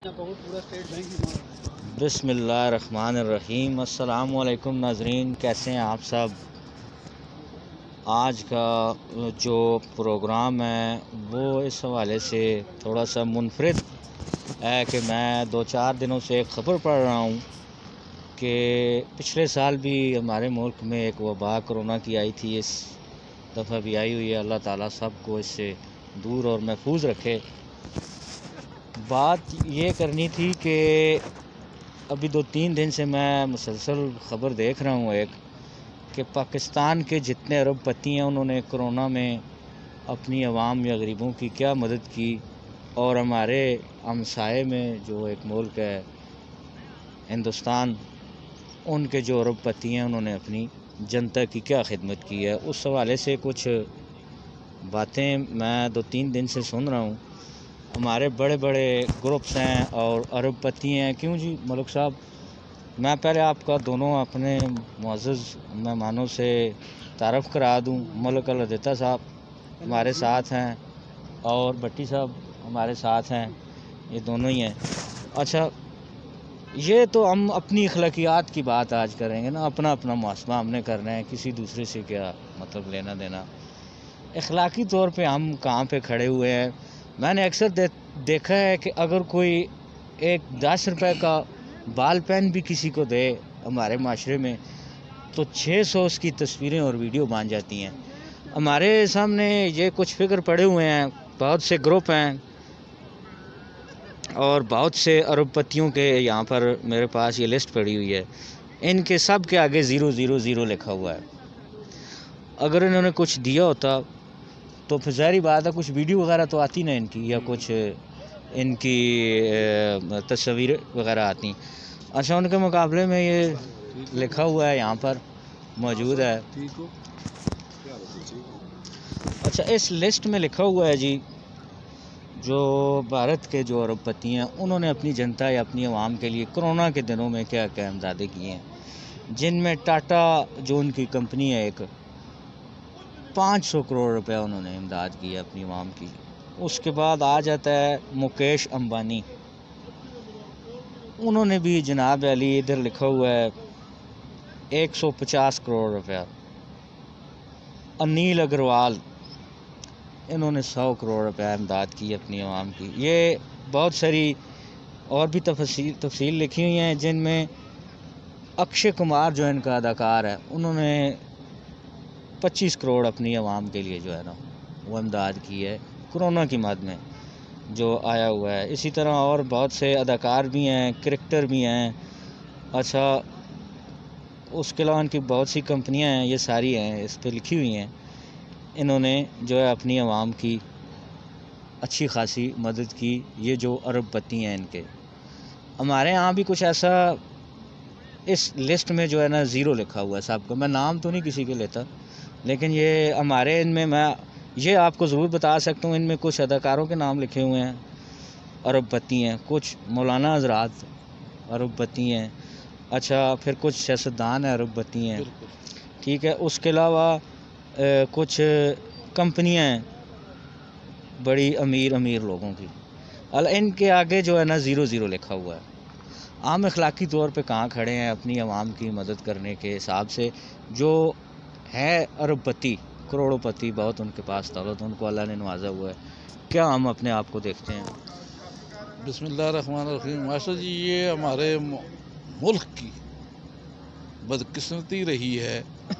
बिस्मिल्लाहिर्रहमानिर्रहीम। अस्सलाम वालेकुम नाज़रीन, कैसे हैं आप सब। आज का जो प्रोग्राम है वो इस हवाले से थोड़ा सा मुनफरिद है कि मैं 2-4 दिनों से एक ख़बर पढ़ रहा हूँ कि पिछले साल भी हमारे मुल्क में एक वबा कोरोना की आई थी, इस दफ़ा भी आई हुई है। अल्लाह ताला सबको इससे दूर और महफूज रखे। बात ये करनी थी कि अभी 2-3 दिन से मैं मुसलसल ख़बर देख रहा हूँ एक कि पाकिस्तान के जितने अरबपति हैं उन्होंने कोरोना में अपनी आवाम या गरीबों की क्या मदद की, और हमारे हमसाये में जो एक मुल्क है हिंदुस्तान, उनके जो अरबपति हैं उन्होंने अपनी जनता की क्या खिदमत की है। उस हवाले से कुछ बातें मैं 2-3 दिन से सुन रहा हूँ। हमारे बड़े बड़े ग्रुप्स हैं और अरबपति हैं। क्यों जी मलिक साहब, मैं पहले आपका दोनों अपने मुअज़्ज़ज़ मेहमानों से तारफ़ करा दूं। मलिक अल-अदेता साहब हमारे साथ हैं और भट्टी साहब हमारे साथ हैं, ये दोनों ही हैं। अच्छा, ये तो हम अपनी अखलाकियात की बात आज करेंगे ना, अपना अपना मुहासबा हमने करना है, किसी दूसरे से क्या मतलब लेना देना। अखलाकी तौर पे हम कहाँ पे खड़े हुए हैं। मैंने अक्सर देखा है कि अगर कोई एक 10 रुपए का बाल पेन भी किसी को दे हमारे माशरे में, तो 600 उसकी तस्वीरें और वीडियो बन जाती हैं। हमारे सामने ये कुछ फिगर पड़े हुए हैं, बहुत से ग्रुप हैं और बहुत से अरबपतियों के यहाँ पर मेरे पास ये लिस्ट पड़ी हुई है। इनके सब के आगे 000 लिखा हुआ है। अगर इन्होंने कुछ दिया होता तो फिर ज़ाहिर बात है कुछ वीडियो वगैरह तो आती ना इनकी, या कुछ इनकी तस्वीर वगैरह आती। अच्छा, उनके मुकाबले में ये लिखा हुआ है, यहाँ पर मौजूद है। अच्छा, इस लिस्ट में लिखा हुआ है जी, जो भारत के जो अरबपति हैं उन्होंने अपनी जनता या अपनी आवाम के लिए कोरोना के दिनों में क्या क्या इमदादें की हैं, जिनमें टाटा जो उनकी कंपनी है एक 500 करोड़ रुपया उन्होंने इमदाद की है अपनी आवाम की। उसके बाद आ जाता है मुकेश अंबानी, उन्होंने भी जनाब अली इधर लिखा हुआ है 150 करोड़ रुपया। अनिल अग्रवाल, इन्होंने 100 करोड़ रुपया इमदाद की अपनी आवाम की। ये बहुत सारी और भी तफसील लिखी हुई हैं, जिनमें अक्षय कुमार जो इनका अदाकार है उन्होंने 25 करोड़ अपनी आवाम के लिए जो है ना वो इमदाद की है कोरोना की मद में जो आया हुआ है। इसी तरह और बहुत से अदाकार भी हैं, क्रिकेटर भी हैं। अच्छा, उसके अलावा इनकी बहुत सी कंपनियां हैं, ये सारी हैं इस पे लिखी हुई हैं। इन्होंने जो है अपनी आवाम की अच्छी खासी मदद की। ये जो अरबपति हैं इनके, हमारे यहाँ भी कुछ ऐसा इस लिस्ट में जो है ना 0 लिखा हुआ है सबको। मैं नाम तो नहीं किसी के लेता, लेकिन ये हमारे इनमें मैं ये आपको ज़रूर बता सकता हूँ, इनमें कुछ अदाकारों के नाम लिखे हुए हैं, अरबपति हैं। कुछ मौलाना हज़रात अरबपति हैं। अच्छा, फिर कुछ सियासतदान हैं अरबपति हैं, ठीक है। उसके अलावा कुछ कंपनियां हैं बड़ी अमीर लोगों की, इनके आगे जो है ना 0 लिखा हुआ है। आम अखलाकी तौर पे कहाँ खड़े हैं अपनी आवाम की मदद करने के हिसाब से। जो है अरबपति, करोड़ोंपति, बहुत उनके पास दौलत, उनको अल्लाह ने नवाजा हुआ है। क्या हम अपने आप को देखते हैं? बिस्मिल्लाहिर्रहमानिर्रहीम। मास्टर जी, ये हमारे मुल्क की बदकिस्मती रही है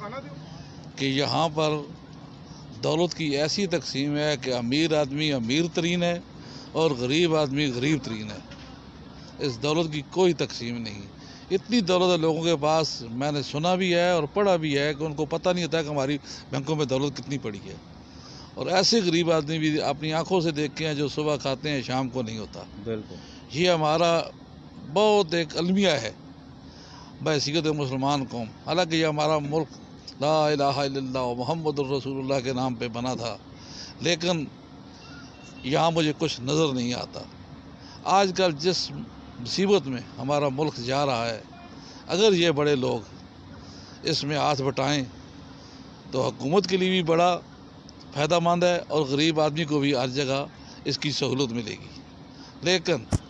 कि यहाँ पर दौलत की ऐसी तकसीम है कि अमीर आदमी अमीर तरीन है और गरीब आदमी गरीब तरीन है। इस दौलत की कोई तकसीम नहीं। इतनी दौलत है लोगों के पास, मैंने सुना भी है और पढ़ा भी है कि उनको पता नहीं होता कि हमारी बैंकों में दौलत कितनी पड़ी है। और ऐसे गरीब आदमी भी अपनी आंखों से देखे हैं जो सुबह खाते हैं शाम को नहीं होता। बिल्कुल, ये हमारा बहुत एक अलमिया है बहसीयत मुसलमान कौम। हालांकि ये हमारा मुल्क ला इलाहा इल्लल्लाह मुहम्मदुर रसूलुल्लाह के नाम पे बना था, लेकिन यहाँ मुझे कुछ नज़र नहीं आता। आजकल जिस मुसीबत में हमारा मुल्क जा रहा है, अगर ये बड़े लोग इसमें हाथ बटाएं तो हुकूमत के लिए भी बड़ा फ़ायदामंद है और गरीब आदमी को भी हर जगह इसकी सहूलत मिलेगी। लेकिन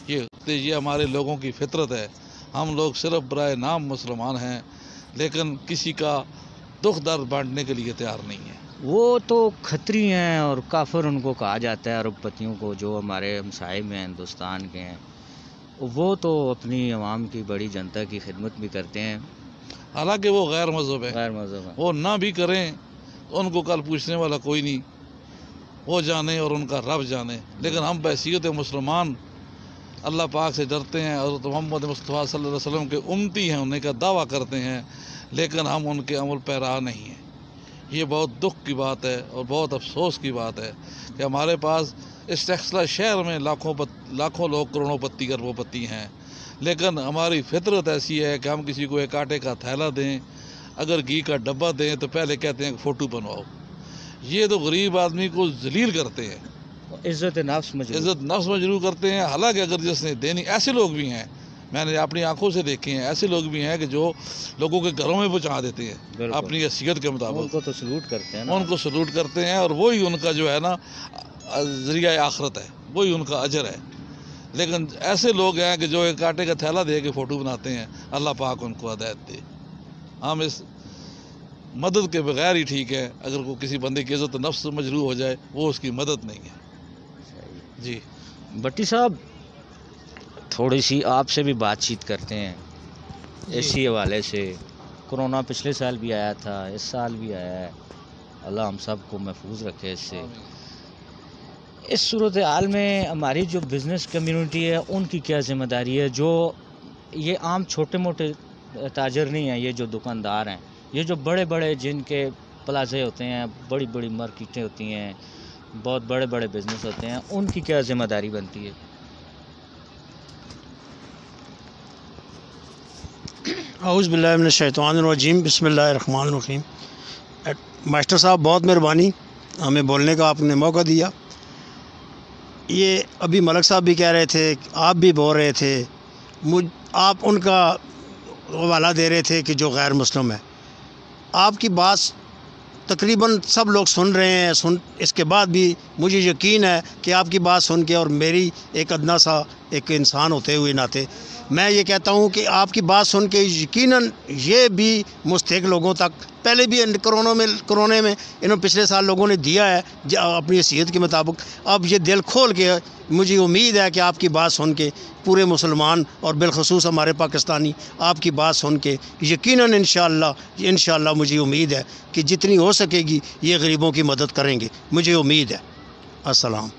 یہ ہمارے لوگوں کی فطرت ہے. ہم لوگ صرف برائے نام مسلمان ہیں، لیکن کسی کا دکھ درد بانٹنے کے لیے تیار نہیں ہیں. وہ تو کھتری ہیں اور کافر ان کو کہا جاتا ہے، عرب پتیوں کو، جو ہمارے ہمسائے میں ہندوستان کے ہیں. وہ تو اپنی عوام کی بڑی جنتا کی خدمت بھی کرتے ہیں، حالانکہ وہ غیر مذہب ہے. غیر مذہب ہیں. وہ نہ بھی کریں، ان کو کل پوچھنے والا کوئی نہیں، وہ جانے اور ان کا رب جانے. لیکن ہم بحیثیت مسلمان اللہ پاک سے ڈرتے ہیں اور محمد مصطفیٰ صلی اللہ علیہ وسلم کے امتی ہیں، انہیں کا دعویٰ کرتے ہیں، لیکن ہم ان کے عمل پیرا نہیں ہیں. یہ بہت دکھ کی بات ہے اور بہت افسوس کی بات ہے کہ ہمارے پاس اس ٹیکسلا شہر میں لاکھوں لوگ کروڑوں پتی اربوں پتی ہیں، لیکن ہماری فطرت ایسی ہے کہ ہم کسی کو ایک آٹے کا تھیلا دیں، اگر گھی کا ڈبہ دیں تو پہلے کہتے ہیں کہ فوٹو بنواؤ. یہ تو غریب آدمی کو ذلیل کرتے ہیں، عزت نفس مجروح کرتے ہیں. حالانکہ اگر جس نے دینی، ایسے لوگ بھی ہیں، میں نے اپنی آنکھوں سے دیکھے ہیں، ایسے لوگ بھی ہیں کہ جو لوگوں کے گھروں میں پہنچا دیتے ہیں اپنی حیثیت کے مطابق. ان کو تو سلوٹ کرتے ہیں، ان کو سلوٹ کرتے ہیں، اور وہی ان کا جو ہے نا ذریعہ آخرت ہے، وہی ان کا اجر ہے. لیکن ایسے لوگ ہیں کہ جو ایک آٹے کا تھیلا دے کے فوٹو بناتے ہیں. اللہ پاک ان کو ہدایت دے. ہم اس مدد کے بغیر ہی ٹھیک ہے. اگر کوئی کسی بندے کی عزت نفس مجروح ہو جائے، وہ اس کی مدد نہیں ہے. جی بٹی صاحب، تھوڑی سی آپ سے بھی بات چیت کرتے ہیں اسی حوالے سے. کرونا پچھلے سال بھی آیا تھا، اس سال بھی آیا ہے. اللہ ہم سب کو محفوظ رکھے اس سے. اس صورتحال میں ہماری جو بزنس کمیونٹی ہے ان کی کیا ذمہ داری ہے؟ جو یہ عام چھوٹے موٹے تاجر نہیں ہیں، یہ جو دکاندار ہیں، یہ جو بڑے بڑے جن کے پلازے ہوتے ہیں، بڑی بڑی مارکیٹیں ہوتی ہیں، بہت بڑے بڑے بزنس ہوتے ہیں، ان کی کیا ذمہ داری بنتی ہے؟ اعوذ باللہ من الشیطان الرجیم، بسم اللہ الرحمن الرحیم. ماسٹر صاحب بہت مہربانی، ہمیں بولنے کا آپ نے موقع دیا. یہ ابھی ملک صاحب بھی کہہ رہے تھے، آپ بھی بول رہے تھے، آپ ان کا حوالہ دے رہے تھے کہ جو غیر مسلم ہے. آپ کی بات تقریباً سب لوگ سن رہے ہیں. اس کے بعد بھی مجھے یقین ہے کہ آپ کی بات سن کے، اور میری ایک ادنا سا ایک انسان ہوتے ہوئے ناطے میں یہ کہتا ہوں کہ آپ کی بات سن کے یقیناً یہ بھی مستحق لوگوں تک، پہلے بھی کرونے میں انہوں پچھلے سال لوگوں نے دیا ہے اپنی حیثیت کے مطابق. اب یہ دل کھول کے مجھے امید ہے کہ آپ کی بات سن کے پورے مسلمان اور بالخصوص ہمارے پاکستانی آپ کی بات سن کے یقیناً انشاءاللہ مجھے امید ہے کہ جتنی ہو سکے گی یہ غریبوں کی مدد کریں گے. مجھے امید ہے. السلام.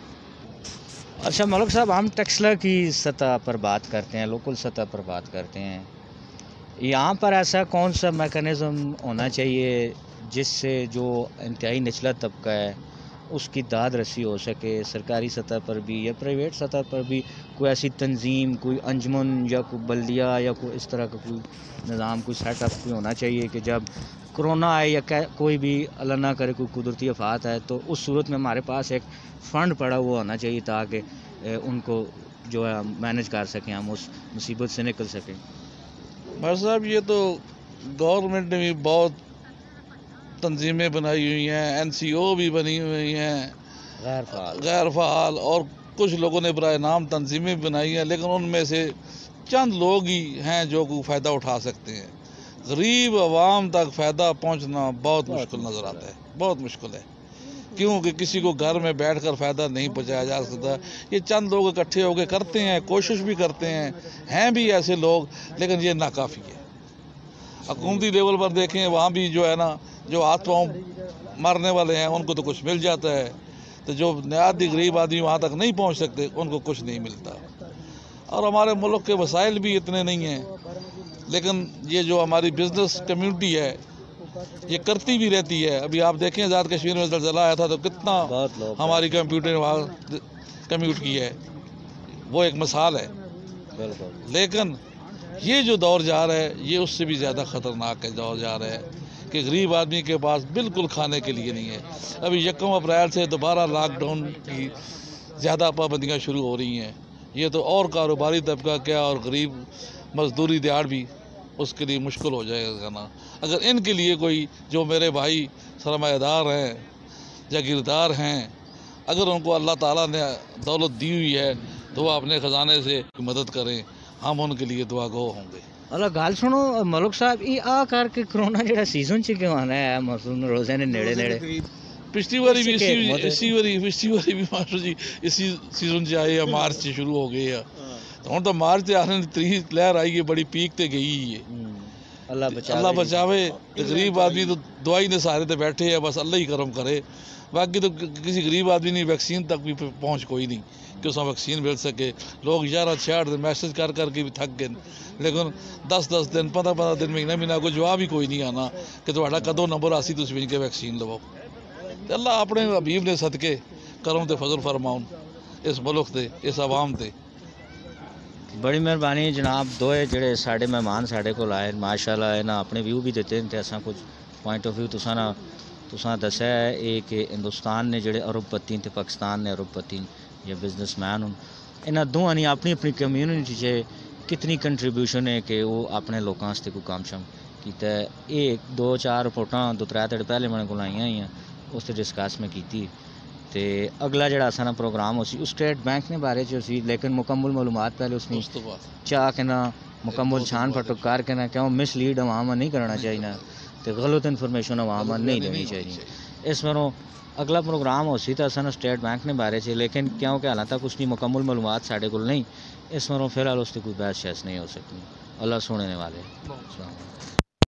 اچھا ملک صاحب، ہم ٹیکسلا کی سطح پر بات کرتے ہیں، لوکل سطح پر بات کرتے ہیں. یہاں پر ایسا کون سا میکانزم ہونا چاہیے جس سے جو انتہائی نچلا طبقہ ہے اس کی داد رسی ہو سکے؟ سرکاری سطح پر بھی یا پرائیویٹ سطح پر بھی کوئی ایسی تنظیم، کوئی انجمن یا کوئی بلدیہ یا کوئی اس طرح کا کوئی نظام، کوئی سیٹ اپ کوئی ہونا چاہیے کہ جب کرونا آئے یا کوئی بھی اللہ نہ کرے کوئی قدرتی آفات ہے تو اس صورت میں ہمارے پاس ایک فنڈ پڑا ہوا ہونا چاہیے تاکہ ان کو جو ہے مینج کر سکیں، ہم اس مصیبت سے نکل سکیں. بھائی صاحب، یہ تو گورنمنٹ نے بھی بہت تنظیمیں بنائی ہوئی ہیں، NCO بھی بنی ہوئی ہیں غیر فعال، اور کچھ لوگوں نے برائے نام تنظیمیں بنائی ہیں، لیکن ان میں سے چند لوگ ہی ہیں جو کوئی فائدہ اٹھا سکتے ہیں. غریب عوام تک فائدہ پہنچنا بہت مشکل نظر آتا ہے، بہت مشکل ہے، کیونکہ کسی کو گھر میں بیٹھ کر فائدہ نہیں پہنچایا جا سکتا. یہ چند لوگ اکٹھے ہو کے کرتے ہیں، کوشش بھی کرتے ہیں بھی ایسے لوگ، لیکن یہ ناکافی ہے. حکومتی لیول پر دیکھیں، وہاں بھی جو ہے نا، جو ہاتھ پاؤں مارنے والے ہیں ان کو تو کچھ مل جاتا ہے، تو جو نہایت غریب آدمی وہاں تک نہیں پہنچ سکتے ان کو کچھ نہیں ملتا. اور ہمارے ملک کے وسائل بھی اتنے نہیں ہیں، لیکن یہ جو ہماری بزنس کمیونٹی ہے یہ کرتی بھی رہتی ہے. ابھی آپ دیکھیں آزاد کشمیر میں زلزلہ آیا تھا تو کتنا ہماری کمپیوٹر نے وہاں کمیوٹ کی ہے، وہ ایک مثال ہے. لیکن یہ جو دور جا رہا ہے یہ اس سے بھی زیادہ خطرناک ہے دور جا رہا ہے کہ غریب آدمی کے پاس بالکل کھانے کے لیے نہیں ہے. ابھی 1 اپریل سے دوبارہ لاک ڈاؤن کی زیادہ پابندیاں شروع ہو رہی ہیں. یہ تو اور کاروباری طبقہ کیا، اور غریب مزدوری دیہڑ بھی اس کے لیے مشکل ہو جائے گا نا. اگر ان کے لیے کوئی، جو میرے بھائی سرمایہ دار ہیں، جاگیردار ہیں، اگر ان کو اللہ تعالیٰ نے دولت دی ہوئی ہے تو وہ اپنے خزانے سے مدد کریں، ہم ان کے لیے دعا گو ہوں گے۔ اللہ گل سنو ملک صاحب، یہ آ کر کے کرونا جڑا سیزن چ کیوں آنا ہے مسلم روزے نے نیڑے نیڑے؟ پچھلی باری بھی پچھلی باری بھی ماسٹر جی اسی سیزن سے آئے، مارچ سے شروع ہو گئے ہیں، تو ہوں تو مارچ سے آنے تری لہر آئی ہے، بڑی پیک تے گئی ہے۔ اللہ بچاوے، غریب آدمی تو دعائی نے سہارے تے بیٹھے ہیں، بس اللہ ہی کرم کرے۔ باقی تو کسی غریب آدمی نہیں ویکسین تک بھی پہنچ کوئی نہیں کہ اسے ویکسین مل سکے۔ لوگ 11-66 دن میسج کر کر کے بھی تھک گئے، لیکن 10 دن 15 دن مہینہ کوئی جواب ہی کوئی نہیں آنا کہ تہاڈا کدوں نمبر آسی تسی بھی کے ویکسین لو۔ اللہ اپنے حبیب نے صدقے کرم تے فضل فرماؤن اس ملک تے، اس عوام تے۔ بڑی مہربانی جناب، دوئے جڑے ساڈے مہمان ساڈے کول آئے ماشاءاللہ، انہاں اپنے ویو بھی دیتے ہیں تے اساں کچھ پوائنٹ آف ویو تساں دسیا ہے یہ کہ ہندوستان نے جڑے ارب پتی تے پاکستان نے ارب پتی یا بزنس مین ہوں، انہاں دوواں نے اپنی اپنی کمیونٹی چ کتنی کنٹریبیوشن ہے کہ وہ اپنے لوکاں واسطے کوئی کام شام کیتا ہے۔ یہ 2-4 رپورٹاں 2-3 دن پہلے میں کول آئیاں ہوئی ہیں، اس تے ڈسکس میں کیتی تے اگلا جڑا اساں پروگرام ہو سی اسٹیٹ بینک نے بارے چ سی، لیکن مکمل معلومات پہلے اس نے چاہ کے نا مکمل چھان پھٹک کر کے نا کیوں مس لیڈ عوام نہیں کرنا چاہیے نا تے غلط انفارمیشن عوام نہیں دینی چاہیے۔ اس مروں اگلا پروگرام ہو سی تو اساں اسٹیٹ بینک نے بارے چ، لیکن کیونکہ حالان تک اس کی مکمل معلومات ساڈے کول نہیں، اس مروں فی الحال اس کی کوئی بحث شیس نہیں ہو سکتی۔ اللہ سننے والے۔